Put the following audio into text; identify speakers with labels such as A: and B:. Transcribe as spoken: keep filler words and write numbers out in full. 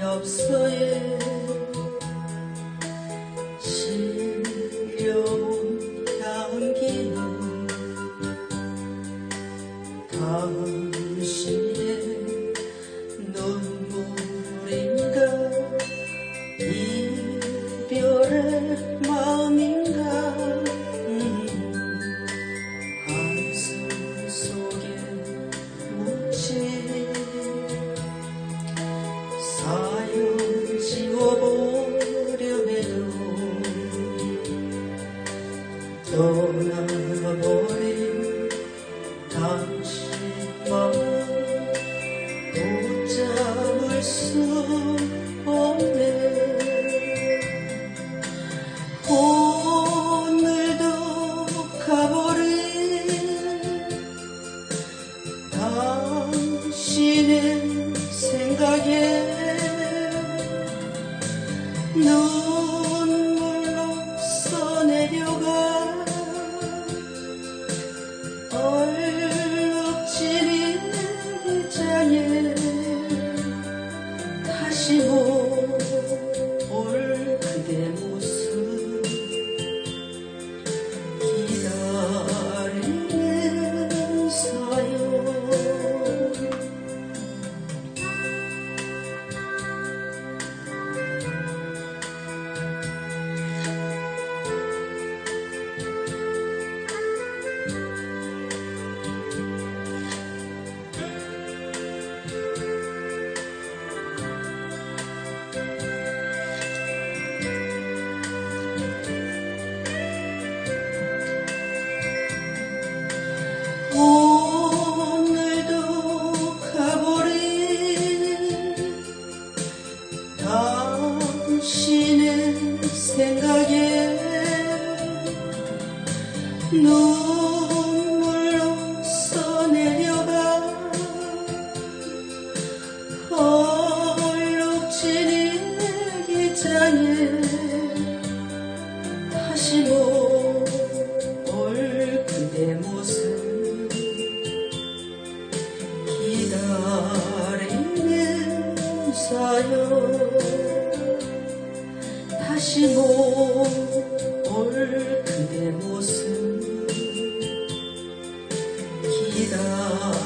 A: 엽서에 실려온 향기는 당신의 눈물인가 이별의 마음인가 음, 한숨 속에 묻지 사연 지워보려 해도 떠나버린 당신 마음 붙잡을 수 없네. 오늘도 가버린 당신의 생각에 눈물로 써내려가 얼룩지는 장에 다시 못 올 그대 모습 기다리는 사연. 오늘도 가버린 당신의 생각에 눈물로 써내려가 얼룩지는 기장에 다시 못 올 그대 모습 기다리는 사연. 다시 못 올 그대 모습 기다리는